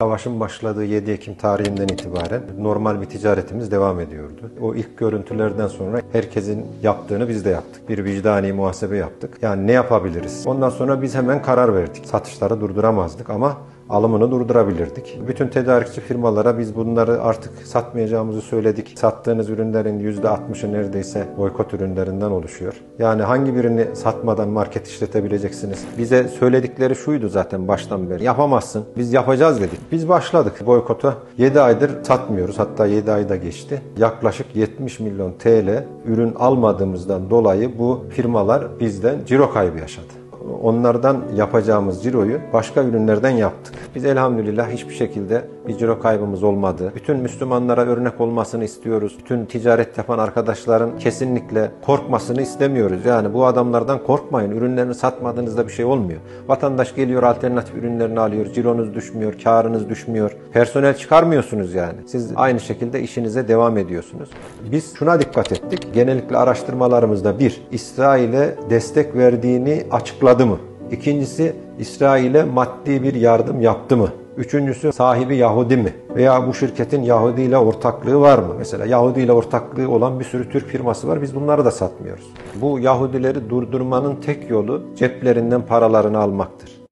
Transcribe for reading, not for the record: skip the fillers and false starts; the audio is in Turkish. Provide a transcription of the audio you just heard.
Savaşın başladığı 7 Ekim tarihinden itibaren normal bir ticaretimiz devam ediyordu. O ilk görüntülerden sonra herkesin yaptığını biz de yaptık. Bir vicdani muhasebe yaptık. Yani ne yapabiliriz? Ondan sonra biz hemen karar verdik. Satışları durduramazdık ama alımını durdurabilirdik. Bütün tedarikçi firmalara biz bunları artık satmayacağımızı söyledik. Sattığınız ürünlerin %60'ı neredeyse boykot ürünlerinden oluşuyor. Yani hangi birini satmadan market işletebileceksiniz? Bize söyledikleri şuydu zaten baştan beri. Yapamazsın. Biz yapacağız dedik. Biz başladık boykota. 7 aydır satmıyoruz. Hatta 7 ayda geçti. Yaklaşık 70 milyon TL ürün almadığımızdan dolayı bu firmalar bizden ciro kaybı yaşadı. Onlardan yapacağımız ciroyu başka ürünlerden yaptık. Biz elhamdülillah hiçbir şekilde bir ciro kaybımız olmadı. Bütün Müslümanlara örnek olmasını istiyoruz. Bütün ticaret yapan arkadaşların kesinlikle korkmasını istemiyoruz. Yani bu adamlardan korkmayın. Ürünlerini satmadığınızda bir şey olmuyor. Vatandaş geliyor, alternatif ürünlerini alıyor. Cironuz düşmüyor, karınız düşmüyor. Personel çıkarmıyorsunuz yani. Siz aynı şekilde işinize devam ediyorsunuz. Biz şuna dikkat ettik. Genellikle araştırmalarımızda İsrail'e destek verdiğini açıkladı mı? İkincisi, İsrail'e maddi bir yardım yaptı mı? Üçüncüsü, sahibi Yahudi mi? Veya bu şirketin Yahudi ile ortaklığı var mı? Mesela Yahudi ile ortaklığı olan bir sürü Türk firması var. Biz bunları da satmıyoruz. Bu Yahudileri durdurmanın tek yolu ceplerinden paralarını almaktır.